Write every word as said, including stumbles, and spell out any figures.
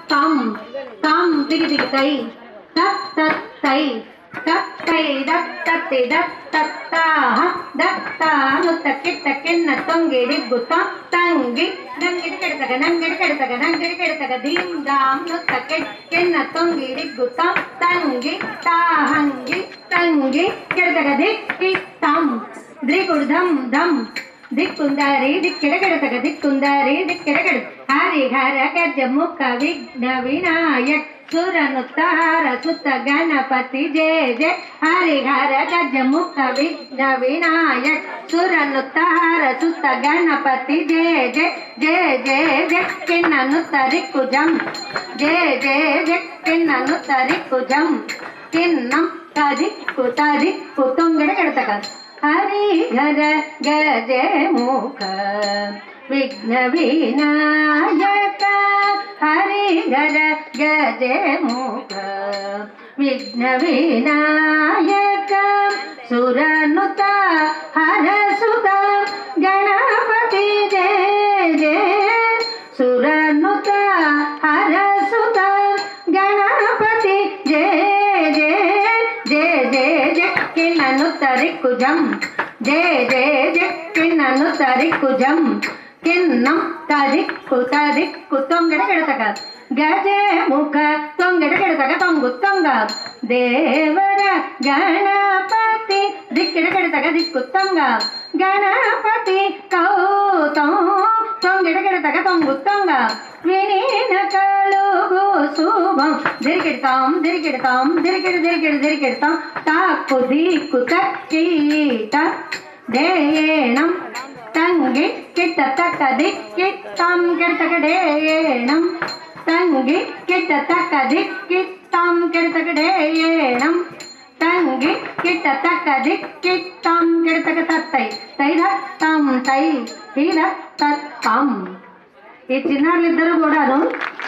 తం తం దిగి దిగి తై తత్ తత్ తై తత్ తై దత్ తత్తి దత్ తత్తా దత్తా నుత్త కిట్ట కిన్న తొంగి దిగ్గుత తంగి నంగిడి కెడతగ నంగిడి కెడతగ నంగిడి కెడతగ ధీం ధాం నుత్త కిట్ కిన్న తొంగి దిగ్గుత తంగి తాహంగి తంగి కెడతగ దిక్కి తం ద్రిగుడు ధం ధం దిక్కుందారి దిక్కెడగెడతగ దిక్కుందారి దిక్కెడగెడ హరి హర గజ ముఖ విఘ్న వినాయక్ సురనుత్తార సుత గణపతి జయ జయ హరి హర గజ ముఖ విఘ్న వినాయక్ సురనుత్తార సుత గణపతి జయ జయ జయ జయ జయ కిన్నను తరికుజం జయ జయ జయ కిన్నను తరికుజం కిన్నం తరిక్కు తరిక్కు తొంగెడగెడతగ హరి హర గజ ముఖ విఘ్న వినాయక హరి హర గజ ముఖ విఘ్న వినాయక సురనుత హరసుత గణపతి జయ జయ సురనుత హరసుత గణపతి జయ జయ జయ జయ జయ కిన్నను తరికుజం జయ జయ జయ కిన్నను తరికుజం కిన్నం తరిక్కు తరిక్కు తొంగెడగెడతగ గజ ముఖ తొంగెడగెడతగ తొంగు తొంగ దేవర గణపతి దిక్కెడగెడతగ దిక్కు తొంగ గణపతి కౌతం తొంగెడగెడతగ తొంగు తొంగ వినీన కలుగు శుభం దిరికెడతాం దిరికెడతాం దిరికెడు దిరికెడు దిరికెడతాం తాక్కు దిక్కు తక్కీట దేయేణం తంగి కిట్ట తక్క దిక్కిత్తం కెడతగ డేయేణం తంగి కిట్ట తక్క దిక్కిత్తం కెడతగ డేయేణం తంగి కిట్ట తక్క దిక్కిత్తం కెడతగ తత్తై తై దత్తం తై తై దత్తం. ఈ చిన్నారులిద్దరూ కూడాను